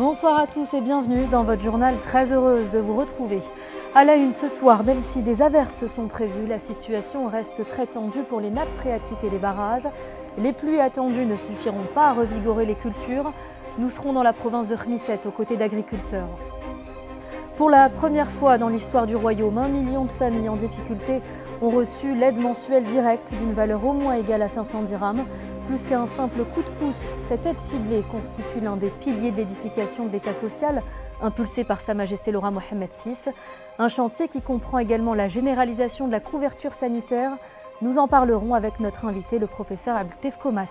Bonsoir à tous et bienvenue dans votre journal. Très heureuse de vous retrouver. À la une ce soir, même si des averses sont prévues, la situation reste très tendue pour les nappes phréatiques et les barrages. Les pluies attendues ne suffiront pas à revigorer les cultures. Nous serons dans la province de Khmisset aux côtés d'agriculteurs. Pour la première fois dans l'histoire du royaume, 1 million de familles en difficulté ont reçu l'aide mensuelle directe d'une valeur au moins égale à 500 dirhams. Plus qu'un simple coup de pouce, cette aide ciblée constitue l'un des piliers de l'édification de l'État social, impulsé par Sa Majesté le roi Mohammed VI. Un chantier qui comprend également la généralisation de la couverture sanitaire. Nous en parlerons avec notre invité, le professeur Abdeltef Komat.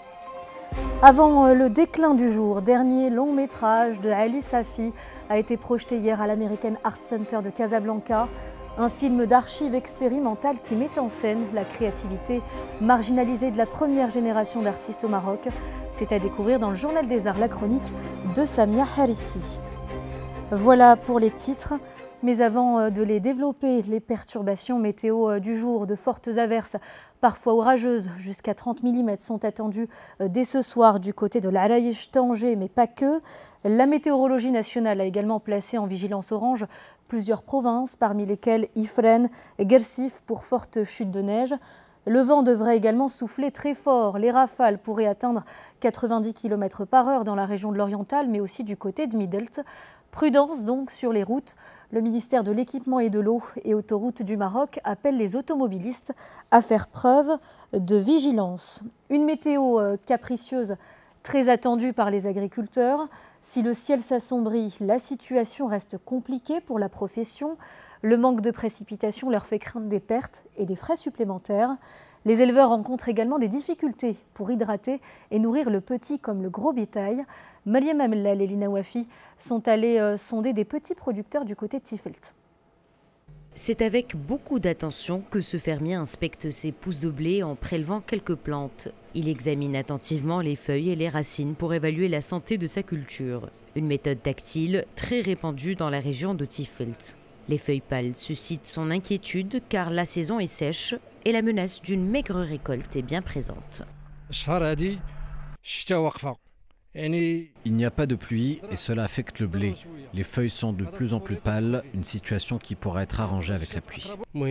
Avant le déclin du jour, dernier long métrage de Ali Safi a été projeté hier à l'American Art Center de Casablanca. Un film d'archives expérimentales qui met en scène la créativité marginalisée de la première génération d'artistes au Maroc. C'est à découvrir dans le Journal des Arts, la chronique de Samia Harissi. Voilà pour les titres. Mais avant de les développer, les perturbations météo du jour, de fortes averses, parfois orageuses, jusqu'à 30 mm sont attendues dès ce soir du côté de l'Araïch, Tanger, mais pas que. La météorologie nationale a également placé en vigilance orange plusieurs provinces, parmi lesquelles Ifrane et Gersif pour fortes chutes de neige. Le vent devrait également souffler très fort. Les rafales pourraient atteindre 90 km/h dans la région de l'Oriental, mais aussi du côté de Midelt. Prudence donc sur les routes. Le ministère de l'Équipement et de l'Eau et Autoroutes du Maroc appelle les automobilistes à faire preuve de vigilance. Une météo capricieuse très attendue par les agriculteurs. Si le ciel s'assombrit, la situation reste compliquée pour la profession. Le manque de précipitations leur fait craindre des pertes et des frais supplémentaires. Les éleveurs rencontrent également des difficultés pour hydrater et nourrir le petit comme le gros bétail. Mariam Amellal et Lina Wafi sont allés sonder des petits producteurs du côté de Tifelt. C'est avec beaucoup d'attention que ce fermier inspecte ses pousses de blé en prélevant quelques plantes. Il examine attentivement les feuilles et les racines pour évaluer la santé de sa culture. Une méthode tactile très répandue dans la région de Tifelt. Les feuilles pâles suscitent son inquiétude car la saison est sèche et la menace d'une maigre récolte est bien présente. Il n'y a pas de pluie et cela affecte le blé. Les feuilles sont de plus en plus pâles, une situation qui pourra être arrangée avec la pluie.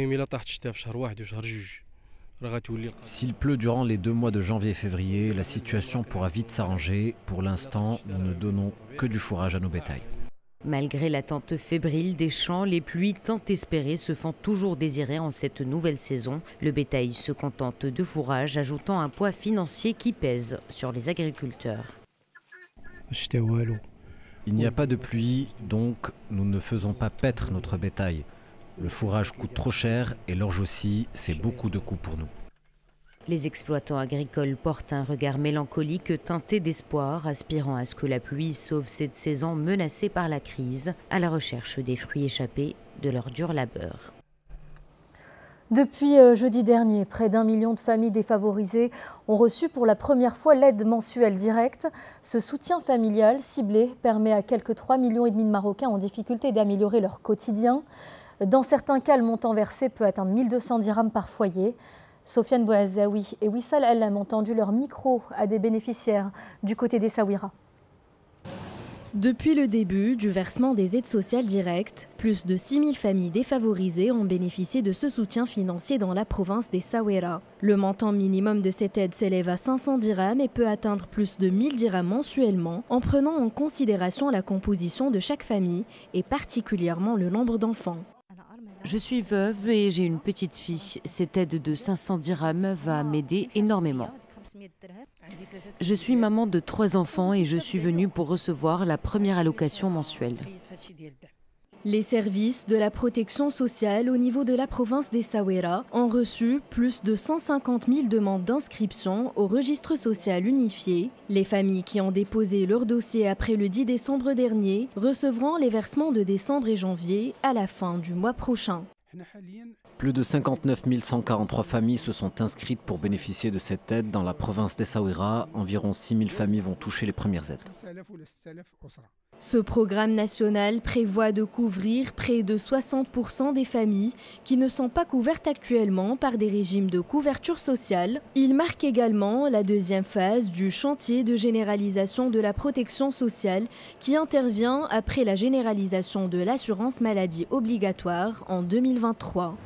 S'il pleut durant les 2 mois de janvier et février, la situation pourra vite s'arranger. Pour l'instant, nous ne donnons que du fourrage à nos bétails. Malgré l'attente fébrile des champs, les pluies tant espérées se font toujours désirer en cette nouvelle saison. Le bétail se contente de fourrage, ajoutant un poids financier qui pèse sur les agriculteurs. Il n'y a pas de pluie, donc nous ne faisons pas paître notre bétail. Le fourrage coûte trop cher et l'orge aussi, c'est beaucoup de coûts pour nous. Les exploitants agricoles portent un regard mélancolique teinté d'espoir, aspirant à ce que la pluie sauve cette saison menacée par la crise, à la recherche des fruits échappés de leur dur labeur. Depuis jeudi dernier, près d'1 million de familles défavorisées ont reçu pour la première fois l'aide mensuelle directe. Ce soutien familial ciblé permet à quelques 3,5 millions de Marocains en difficulté d'améliorer leur quotidien. Dans certains cas, le montant versé peut atteindre 1200 dirhams par foyer. Sofiane Bouazaoui et Wissal Allam ont tendu leur micro à des bénéficiaires du côté des Saouira. Depuis le début du versement des aides sociales directes, plus de 6 000 familles défavorisées ont bénéficié de ce soutien financier dans la province des Saouira. Le montant minimum de cette aide s'élève à 500 dirhams et peut atteindre plus de 1000 dirhams mensuellement en prenant en considération la composition de chaque famille et particulièrement le nombre d'enfants. Je suis veuve et j'ai une petite fille. Cette aide de 500 dirhams va m'aider énormément. Je suis maman de 3 enfants et je suis venue pour recevoir la première allocation mensuelle. Les services de la protection sociale au niveau de la province des Saouira ont reçu plus de 150 000 demandes d'inscription au registre social unifié. Les familles qui ont déposé leur dossier après le 10 décembre dernier recevront les versements de décembre et janvier à la fin du mois prochain. Plus de 59 143 familles se sont inscrites pour bénéficier de cette aide dans la province d'Essaouira. Environ 6 000 familles vont toucher les premières aides. Ce programme national prévoit de couvrir près de 60% des familles qui ne sont pas couvertes actuellement par des régimes de couverture sociale. Il marque également la deuxième phase du chantier de généralisation de la protection sociale qui intervient après la généralisation de l'assurance maladie obligatoire en 2023.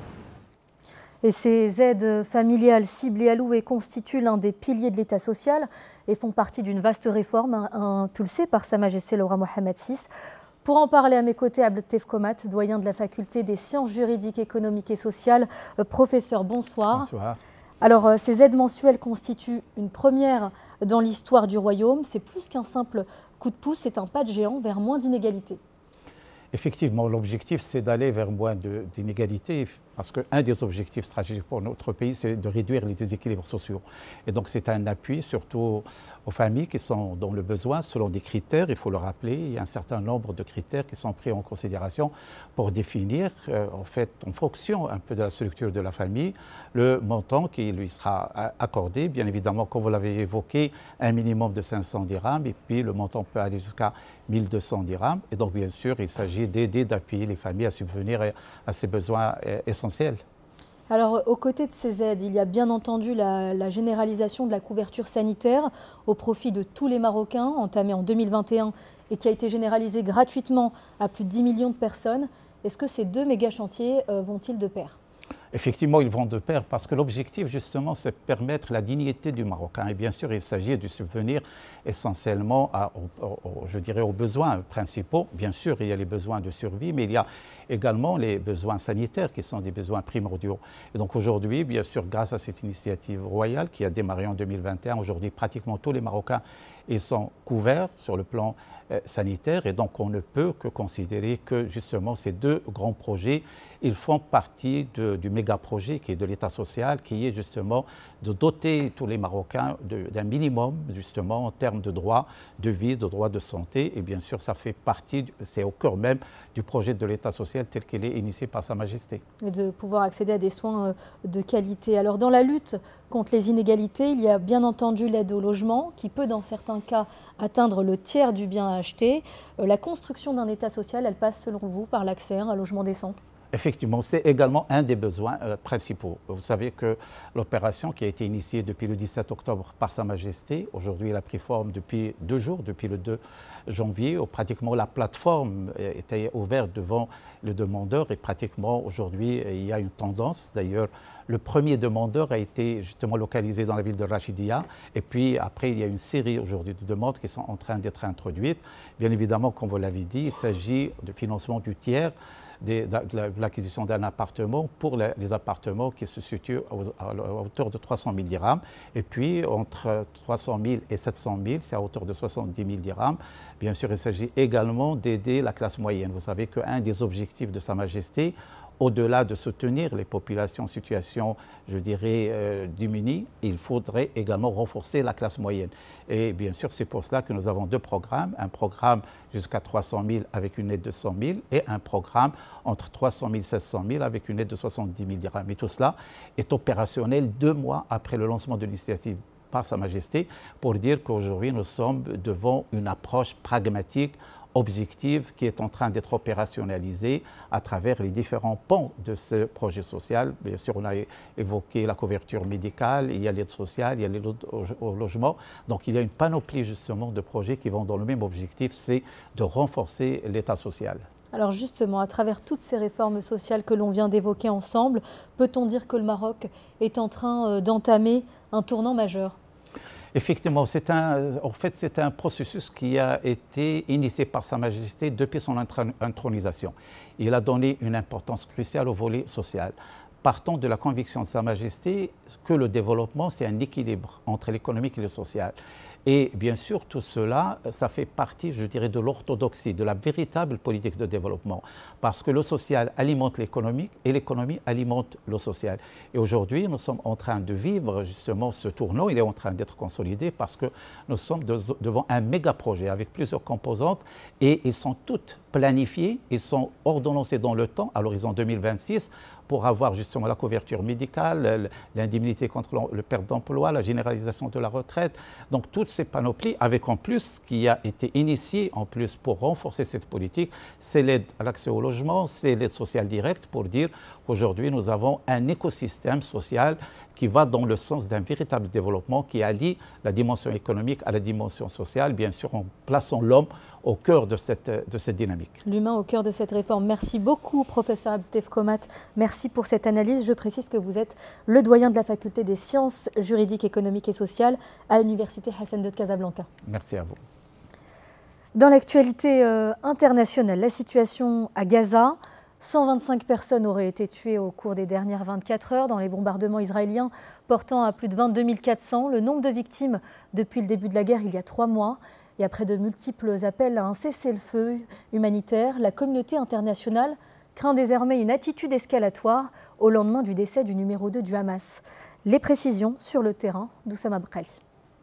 Et ces aides familiales ciblées allouées constituent l'un des piliers de l'État social et font partie d'une vaste réforme impulsée par Sa Majesté le Roi Mohammed VI. Pour en parler à mes côtés, Abdeltef Komat, doyen de la faculté des sciences juridiques, économiques et sociales. Professeur, bonsoir. Bonsoir. Alors, ces aides mensuelles constituent une première dans l'histoire du royaume. C'est plus qu'un simple coup de pouce, c'est un pas de géant vers moins d'inégalités. Effectivement, l'objectif, c'est d'aller vers moins d'inégalités, parce qu'un des objectifs stratégiques pour notre pays, c'est de réduire les déséquilibres sociaux. Et donc, c'est un appui surtout aux familles qui sont dans le besoin, selon des critères, il faut le rappeler. Il y a un certain nombre de critères qui sont pris en considération pour définir, en fait, en fonction un peu de la structure de la famille, le montant qui lui sera accordé. Bien évidemment, comme vous l'avez évoqué, un minimum de 500 dirhams, et puis le montant peut aller jusqu'à 1200 dirhams. Et donc, bien sûr, il s'agit d'aider, d'appuyer les familles à subvenir à ces besoins essentiels. Alors, aux côtés de ces aides, il y a bien entendu la généralisation de la couverture sanitaire au profit de tous les Marocains, entamée en 2021 et qui a été généralisée gratuitement à plus de 10 millions de personnes. Est-ce que ces deux méga chantiers vont-ils de pair ? Effectivement, ils vont de pair parce que l'objectif, justement, c'est de permettre la dignité du Marocain. Et bien sûr, il s'agit de subvenir essentiellement je dirais, aux besoins principaux. Bien sûr, il y a les besoins de survie, mais il y a également les besoins sanitaires qui sont des besoins primordiaux. Et donc aujourd'hui, bien sûr, grâce à cette initiative royale qui a démarré en 2021, aujourd'hui, pratiquement tous les Marocains ils sont couverts sur le plan sanitaire. Et donc, on ne peut que considérer que, justement, ces deux grands projets, ils font partie du méga-projet qui est de l'État social, qui est justement de doter tous les Marocains d'un minimum, justement, en termes de droits de vie, de droits de santé. Et bien sûr, ça fait partie, c'est au cœur même du projet de l'État social tel qu'il est initié par Sa Majesté. Et de pouvoir accéder à des soins de qualité. Alors, dans la lutte contre les inégalités, il y a bien entendu l'aide au logement, qui peut, dans certains cas, atteindre le tiers du bien à acheter. La construction d'un État social, elle passe, selon vous, par l'accès à un logement décent ? Effectivement, c'est également un des besoins principaux. Vous savez que l'opération qui a été initiée depuis le 17 octobre par Sa Majesté, aujourd'hui elle a pris forme depuis 2 jours, depuis le 2 janvier, où pratiquement la plateforme était ouverte devant le demandeur et pratiquement aujourd'hui il y a une tendance. D'ailleurs, le premier demandeur a été justement localisé dans la ville de Rachidia et puis après il y a une série aujourd'hui de demandes qui sont en train d'être introduites. Bien évidemment, comme vous l'avez dit, il s'agit de financement du tiers, de l'acquisition d'un appartement pour les appartements qui se situent à hauteur de 300 000 dirhams. Et puis, entre 300 000 et 700 000, c'est à hauteur de 70 000 dirhams. Bien sûr, il s'agit également d'aider la classe moyenne. Vous savez qu'un des objectifs de Sa Majesté, au-delà de soutenir les populations en situation, je dirais, démunies, il faudrait également renforcer la classe moyenne. Et bien sûr, c'est pour cela que nous avons 2 programmes. Un programme jusqu'à 300 000 avec une aide de 100 000 et un programme entre 300 000 et 700 000 avec une aide de 70 000 dirhams. Et tout cela est opérationnel 2 mois après le lancement de l'initiative par Sa Majesté pour dire qu'aujourd'hui, nous sommes devant une approche pragmatique, objective qui est en train d'être opérationnalisée à travers les différents pans de ce projet social. Bien sûr, on a évoqué la couverture médicale, il y a l'aide sociale, il y a l'aide au logement. Donc, il y a une panoplie justement de projets qui vont dans le même objectif, c'est de renforcer l'État social. Alors justement, à travers toutes ces réformes sociales que l'on vient d'évoquer ensemble, peut-on dire que le Maroc est en train d'entamer un tournant majeur ? Effectivement, c'est un processus qui a été initié par Sa Majesté depuis son intronisation. Il a donné une importance cruciale au volet social, partant de la conviction de Sa Majesté que le développement, c'est un équilibre entre l'économique et le social. Et bien sûr, tout cela, ça fait partie, je dirais, de l'orthodoxie, de la véritable politique de développement. Parce que le social alimente l'économique et l'économie alimente le social. Et aujourd'hui, nous sommes en train de vivre justement ce tournant. Il est en train d'être consolidé parce que nous sommes devant un méga projet avec plusieurs composantes et ils sont toutes planifiées, ils sont ordonnancées dans le temps à l'horizon 2026 pour avoir justement la couverture médicale, l'indemnité contre le perte d'emploi, la généralisation de la retraite. Donc toutes ces panoplies, avec en plus ce qui a été initié en plus pour renforcer cette politique, c'est l'aide à l'accès au logement, c'est l'aide sociale directe pour dire qu'aujourd'hui nous avons un écosystème social qui va dans le sens d'un véritable développement qui allie la dimension économique à la dimension sociale, bien sûr en plaçant l'homme au cœur de cette dynamique. L'humain au cœur de cette réforme. Merci beaucoup, professeur Abdel Komat. Merci pour cette analyse. Je précise que vous êtes le doyen de la faculté des sciences juridiques, économiques et sociales à l'université Hassan II de Casablanca. Merci à vous. Dans l'actualité internationale, la situation à Gaza. 125 personnes auraient été tuées au cours des dernières 24 heures dans les bombardements israéliens, portant à plus de 22 400 le nombre de victimes depuis le début de la guerre il y a 3 mois. Et après de multiples appels à un cessez-le-feu humanitaire, la communauté internationale craint désormais une attitude escalatoire au lendemain du décès du numéro 2 du Hamas. Les précisions sur le terrain d'Oussama Bkhali.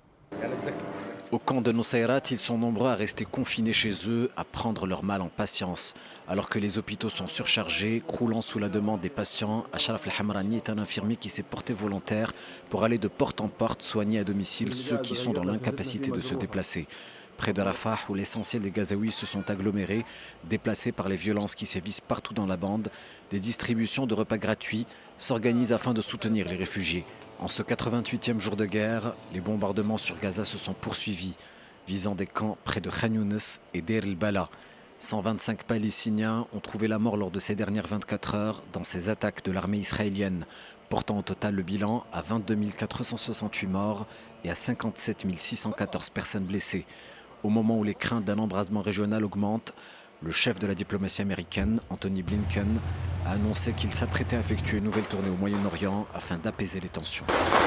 Au camp de Nusayrat, ils sont nombreux à rester confinés chez eux, à prendre leur mal en patience. Alors que les hôpitaux sont surchargés, croulant sous la demande des patients, Achraf El-Hamrani est un infirmier qui s'est porté volontaire pour aller de porte en porte soigner à domicile ceux qui sont dans l'incapacité de se déplacer. Près de Rafah, où l'essentiel des Gazaouis se sont agglomérés, déplacés par les violences qui sévissent partout dans la bande, des distributions de repas gratuits s'organisent afin de soutenir les réfugiés. En ce 88e jour de guerre, les bombardements sur Gaza se sont poursuivis, visant des camps près de Khan Younis et Deir el-Bala. 125 Palestiniens ont trouvé la mort lors de ces dernières 24 heures dans ces attaques de l'armée israélienne, portant au total le bilan à 22 468 morts et à 57 614 personnes blessées. Au moment où les craintes d'un embrasement régional augmentent, le chef de la diplomatie américaine, Anthony Blinken, a annoncé qu'il s'apprêtait à effectuer une nouvelle tournée au Moyen-Orient afin d'apaiser les tensions.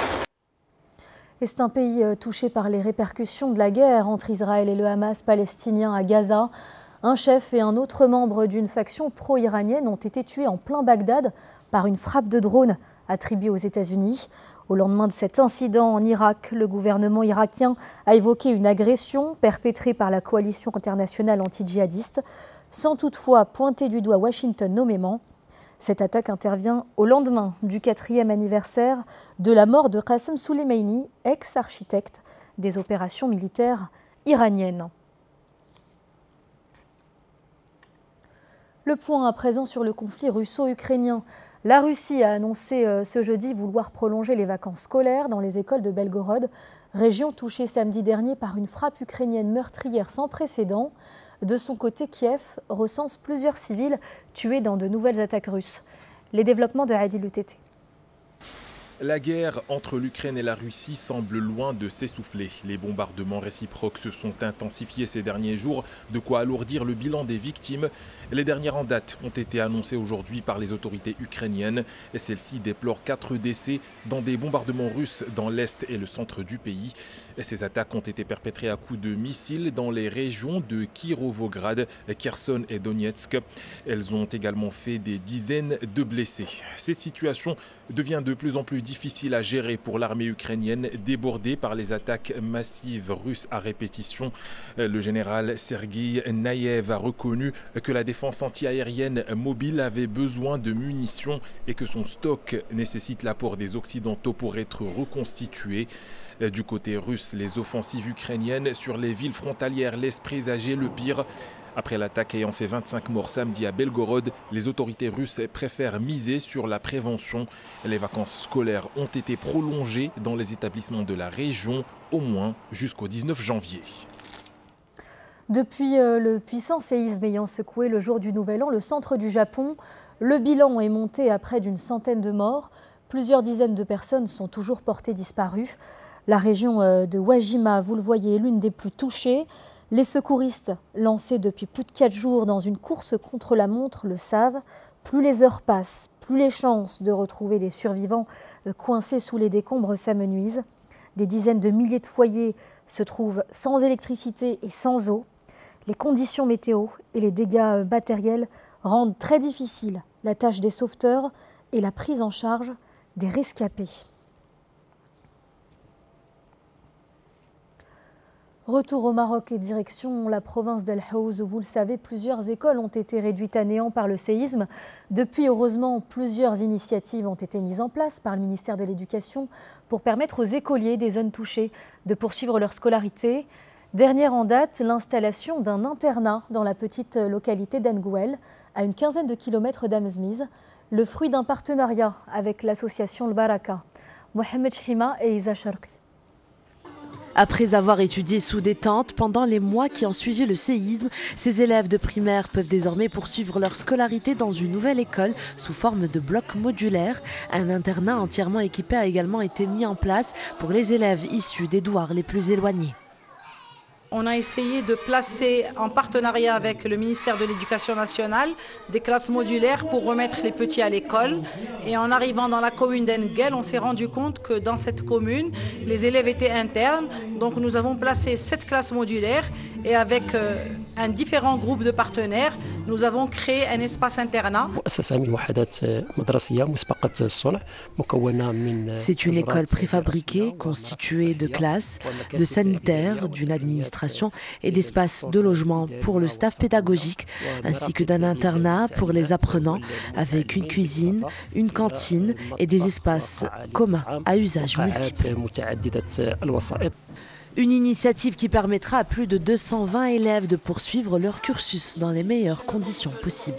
Et c'est un pays touché par les répercussions de la guerre entre Israël et le Hamas palestinien à Gaza. Un chef et un autre membre d'une faction pro-iranienne ont été tués en plein Bagdad par une frappe de drone attribuée aux États-Unis. Au lendemain de cet incident en Irak, le gouvernement irakien a évoqué une agression perpétrée par la coalition internationale anti-djihadiste, sans toutefois pointer du doigt Washington nommément. Cette attaque intervient au lendemain du 4e anniversaire de la mort de Qassem Soleimani, ex-architecte des opérations militaires iraniennes. Le point à présent sur le conflit russo-ukrainien. La Russie a annoncé ce jeudi vouloir prolonger les vacances scolaires dans les écoles de Belgorod, région touchée samedi dernier par une frappe ukrainienne meurtrière sans précédent. De son côté, Kiev recense plusieurs civils tués dans de nouvelles attaques russes. Les développements de Adil Utete. La guerre entre l'Ukraine et la Russie semble loin de s'essouffler. Les bombardements réciproques se sont intensifiés ces derniers jours, de quoi alourdir le bilan des victimes. Les dernières en date ont été annoncées aujourd'hui par les autorités ukrainiennes. Celles-ci déplorent 4 décès dans des bombardements russes dans l'est et le centre du pays. Ces attaques ont été perpétrées à coups de missiles dans les régions de Kirovograd, Kherson et Donetsk. Elles ont également fait des dizaines de blessés. Ces situations deviennent de plus en plus difficiles à gérer pour l'armée ukrainienne, débordée par les attaques massives russes à répétition. Le général Sergueï Naïev a reconnu que la défense antiaérienne mobile avait besoin de munitions et que son stock nécessite l'apport des Occidentaux pour être reconstitué. Du côté russe, les offensives ukrainiennes sur les villes frontalières laissent présager le pire. Après l'attaque ayant fait 25 morts samedi à Belgorod, les autorités russes préfèrent miser sur la prévention. Les vacances scolaires ont été prolongées dans les établissements de la région, au moins jusqu'au 19 janvier. Depuis le puissant séisme ayant secoué le jour du Nouvel An, le centre du Japon, le bilan est monté à près d'une centaine de morts. Plusieurs dizaines de personnes sont toujours portées disparues. La région de Wajima, vous le voyez, est l'une des plus touchées. Les secouristes, lancés depuis plus de 4 jours dans une course contre la montre, le savent. Plus les heures passent, plus les chances de retrouver des survivants coincés sous les décombres s'amenuisent. Des dizaines de milliers de foyers se trouvent sans électricité et sans eau. Les conditions météo et les dégâts matériels rendent très difficile la tâche des sauveteurs et la prise en charge des rescapés. Retour au Maroc et direction la province d'El Haouz où, vous le savez, plusieurs écoles ont été réduites à néant par le séisme. Depuis, heureusement, plusieurs initiatives ont été mises en place par le ministère de l'Éducation pour permettre aux écoliers des zones touchées de poursuivre leur scolarité. Dernière en date, l'installation d'un internat dans la petite localité d'Angouel, à une quinzaine de kilomètres d'Amzmiz, le fruit d'un partenariat avec l'association Le Baraka. Mohamed Chima et Isa Sharqi. Après avoir étudié sous des tentes pendant les mois qui ont suivi le séisme, ces élèves de primaire peuvent désormais poursuivre leur scolarité dans une nouvelle école sous forme de blocs modulaires. Un internat entièrement équipé a également été mis en place pour les élèves issus des douars les plus éloignés. On a essayé de placer en partenariat avec le ministère de l'Éducation nationale des classes modulaires pour remettre les petits à l'école. Et en arrivant dans la commune d'Engel, on s'est rendu compte que dans cette commune, les élèves étaient internes. Donc nous avons placé 7 classes modulaires et avec un différent groupe de partenaires, nous avons créé un espace internat. C'est une école préfabriquée constituée de classes, de sanitaires, d'une administration et d'espaces de logement pour le staff pédagogique, ainsi que d'un internat pour les apprenants, avec une cuisine, une cantine et des espaces communs à usage multiple. Une initiative qui permettra à plus de 220 élèves de poursuivre leur cursus dans les meilleures conditions possibles.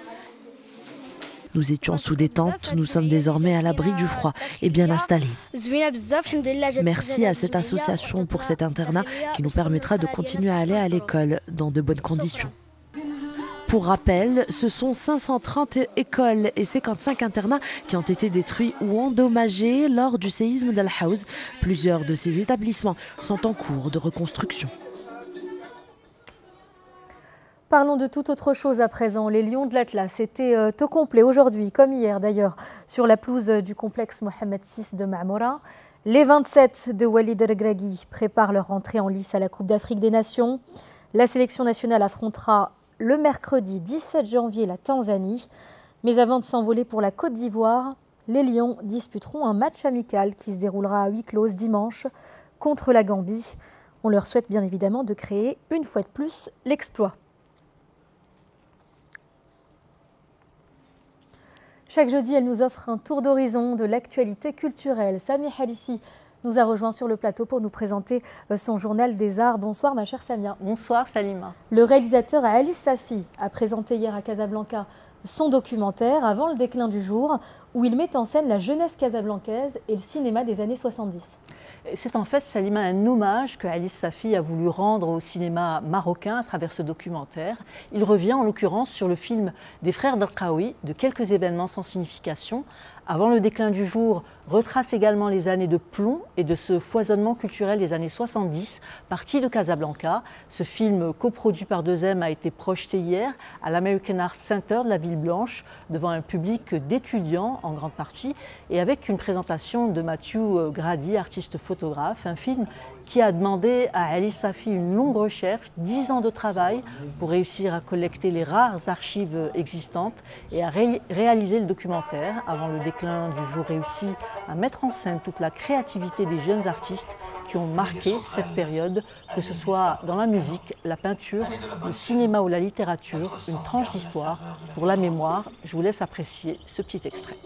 Nous étions sous des tentes, nous sommes désormais à l'abri du froid et bien installés. Merci à cette association pour cet internat qui nous permettra de continuer à aller à l'école dans de bonnes conditions. Pour rappel, ce sont 530 écoles et 55 internats qui ont été détruits ou endommagés lors du séisme d'El Haouz. Plusieurs de ces établissements sont en cours de reconstruction. Parlons de toute autre chose à présent. Les Lions de l'Atlas étaient au complet aujourd'hui, comme hier d'ailleurs, sur la pelouse du complexe Mohamed VI de Mamoura. Les 27 de Walid Regragui préparent leur entrée en lice à la Coupe d'Afrique des Nations. La sélection nationale affrontera le mercredi 17 janvier la Tanzanie. Mais avant de s'envoler pour la Côte d'Ivoire, les Lions disputeront un match amical qui se déroulera à huis clos dimanche contre la Gambie. On leur souhaite bien évidemment de créer une fois de plus l'exploit. Chaque jeudi, elle nous offre un tour d'horizon de l'actualité culturelle. Samia Halissi nous a rejoint sur le plateau pour nous présenter son journal des arts. Bonsoir ma chère Samia. Bonsoir Salima. Le réalisateur Ali Safi a présenté hier à Casablanca son documentaire Avant le déclin du jour, où il met en scène la jeunesse casablancaise et le cinéma des années 70. C'est en fait, Salima, un hommage que Ali Safi a voulu rendre au cinéma marocain à travers ce documentaire. Il revient en l'occurrence sur le film des frères Darqaoui, de quelques événements sans signification. Avant le déclin du jour, retrace également les années de plomb et de ce foisonnement culturel des années 70, parti de Casablanca. Ce film coproduit par 2M a été projeté hier à l'American Art Center de la Ville Blanche, devant un public d'étudiants en grande partie, et avec une présentation de Mathieu Grady, artiste photographe, un film qui a demandé à Ali Safi une longue recherche, 10 ans de travail pour réussir à collecter les rares archives existantes et à réaliser le documentaire. Avant le déclin du jour, réussi à mettre en scène toute la créativité des jeunes artistes qui ont marqué cette période, que ce soit dans la musique, la peinture, le cinéma ou la littérature, une tranche d'histoire pour la mémoire. Je vous laisse apprécier ce petit extrait.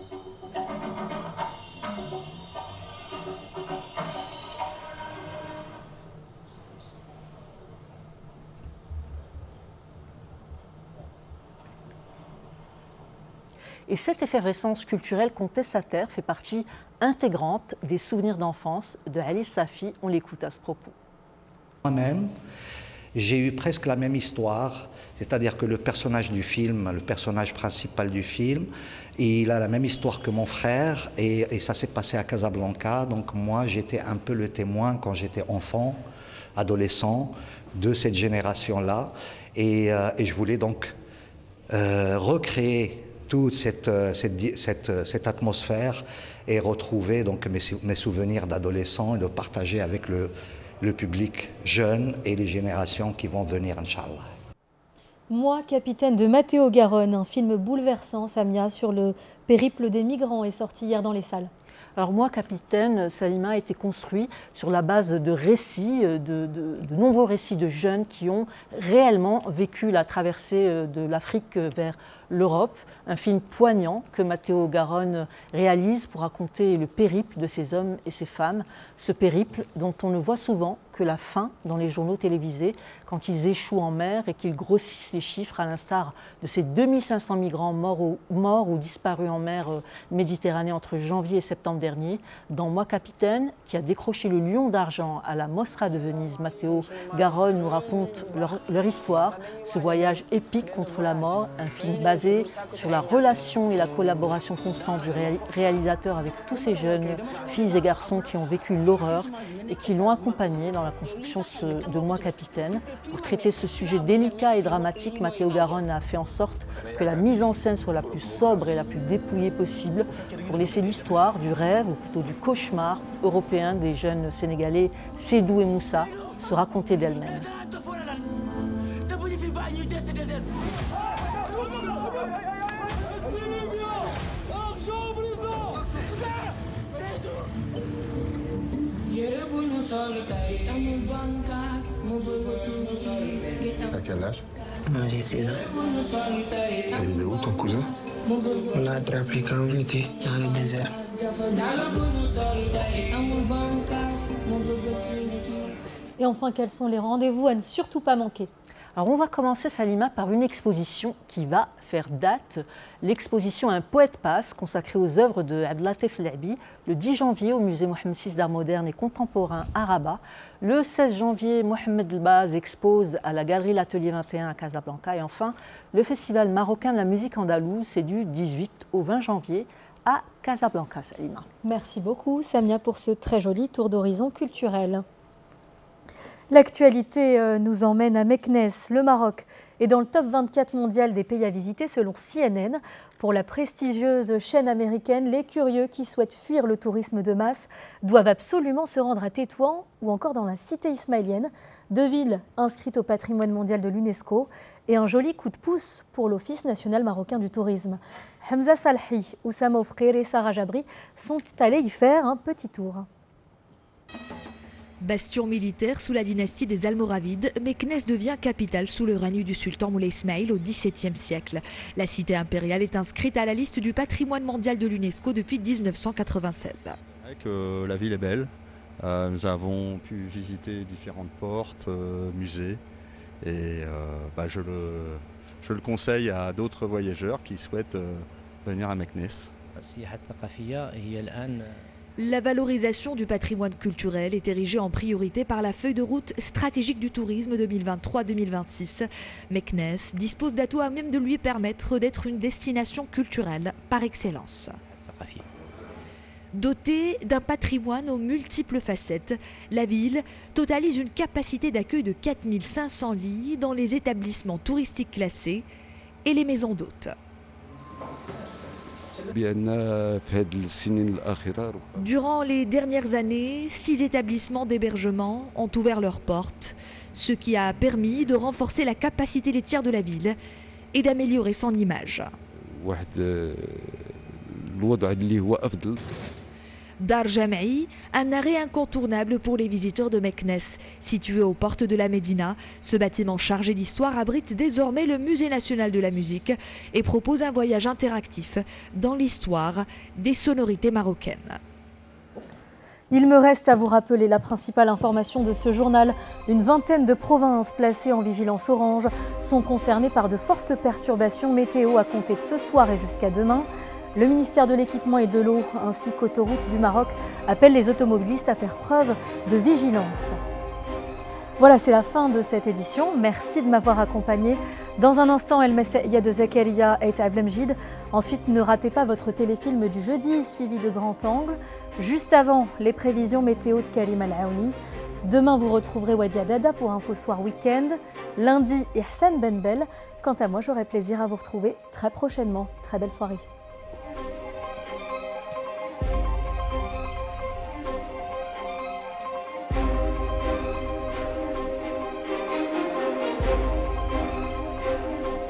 Et cette effervescence culturelle contestataire fait partie intégrante des souvenirs d'enfance de Ali Safi. On l'écoute à ce propos. Moi-même, j'ai eu presque la même histoire, c'est-à-dire que le personnage du film, le personnage principal du film, il a la même histoire que mon frère et ça s'est passé à Casablanca. Donc moi, j'étais un peu le témoin quand j'étais enfant, adolescent, de cette génération-là. Et je voulais donc recréer toute cette atmosphère et retrouver donc mes souvenirs d'adolescent et de partager avec le public jeune et les générations qui vont venir, Inch'Allah. Moi, capitaine de Matteo Garonne, un film bouleversant, Samia, sur le périple des migrants est sorti hier dans les salles. Alors moi, Capitaine, Salima a été construit sur la base de récits, de nombreux récits de jeunes qui ont réellement vécu la traversée de l'Afrique vers l'Europe, un film poignant que Matteo Garonne réalise pour raconter le périple de ces hommes et ces femmes, ce périple dont on ne voit souvent que la fin dans les journaux télévisés quand ils échouent en mer et qu'ils grossissent les chiffres à l'instar de ces 2500 migrants morts ou disparus en mer Méditerranée entre janvier et septembre dernier. Dans Moi Capitaine, qui a décroché le Lion d'argent à la Mostra de Venise, Matteo Garonne nous raconte leur histoire, ce voyage épique contre la mort, un film basé sur la relation et la collaboration constante du réalisateur avec tous ces jeunes filles et garçons qui ont vécu l'horreur et qui l'ont accompagné dans la construction de Moi Capitaine. Pour traiter ce sujet délicat et dramatique, Matteo Garonne a fait en sorte que la mise en scène soit la plus sobre et la plus dépouillée possible pour laisser l'histoire du rêve, ou plutôt du cauchemar européen des jeunes Sénégalais Sédou et Moussa se raconter d'elle-même. T'as quel âge? J'ai 16 ans. Et il est où ton cousin? On l'a attrapé quand on était dans le désert. Et enfin, quels sont les rendez-vous à ne surtout pas manquer? Alors on va commencer, Salima, par une exposition qui va faire date. L'exposition Un poète passe, consacrée aux œuvres de Abdelatif Labi, le 10 janvier au musée Mohamed VI d'art moderne et contemporain à Rabat. Le 16 janvier, Mohamed Elbaz expose à la galerie L'Atelier 21 à Casablanca. Et enfin, le festival marocain de la musique andalouse, c'est du 18 au 20 janvier à Casablanca, Salima. Merci beaucoup, Samia, pour ce très joli tour d'horizon culturel. L'actualité nous emmène à Meknès, le Maroc, est dans le top 24 mondial des pays à visiter selon CNN. Pour la prestigieuse chaîne américaine, les curieux qui souhaitent fuir le tourisme de masse doivent absolument se rendre à Tétouan ou encore dans la cité ismaélienne, deux villes inscrites au patrimoine mondial de l'UNESCO, et un joli coup de pouce pour l'Office national marocain du tourisme. Hamza Salhi, Oussama Oufrir et Sarah Jabri sont allés y faire un petit tour. Bastion militaire sous la dynastie des Almoravides, Meknès devient capitale sous le règne du sultan Moulay Ismail au XVIIe siècle. La cité impériale est inscrite à la liste du patrimoine mondial de l'UNESCO depuis 1996. La ville est belle. Nous avons pu visiter différentes portes, musées. Et je le conseille à d'autres voyageurs qui souhaitent venir à Meknès. La valorisation du patrimoine culturel est érigée en priorité par la feuille de route stratégique du tourisme 2023-2026. Meknès dispose d'atouts à même de lui permettre d'être une destination culturelle par excellence. Dotée d'un patrimoine aux multiples facettes, la ville totalise une capacité d'accueil de 4500 lits dans les établissements touristiques classés et les maisons d'hôtes. Durant les dernières années, 6 établissements d'hébergement ont ouvert leurs portes, ce qui a permis de renforcer la capacité laitière de la ville et d'améliorer son image. Dar Jam'i, un arrêt incontournable pour les visiteurs de Meknès. Situé aux portes de la Médina, ce bâtiment chargé d'histoire abrite désormais le Musée national de la musique et propose un voyage interactif dans l'histoire des sonorités marocaines. Il me reste à vous rappeler la principale information de ce journal. Une vingtaine de provinces placées en vigilance orange sont concernées par de fortes perturbations météo à compter de ce soir et jusqu'à demain. Le ministère de l'Équipement et de l'Eau ainsi qu'Autoroutes du Maroc appellent les automobilistes à faire preuve de vigilance. Voilà, c'est la fin de cette édition. Merci de m'avoir accompagné. Dans un instant, El Messaïa de Zakaria et Ablemjid. Ensuite, ne ratez pas votre téléfilm du jeudi suivi de Grand Angle. Juste avant, les prévisions météo de Karim Al-Aouni. Demain, vous retrouverez Wadia Dada pour Info Soir Week-end. Lundi, Ihsan Benbel. Quant à moi, j'aurai plaisir à vous retrouver très prochainement. Très belle soirée.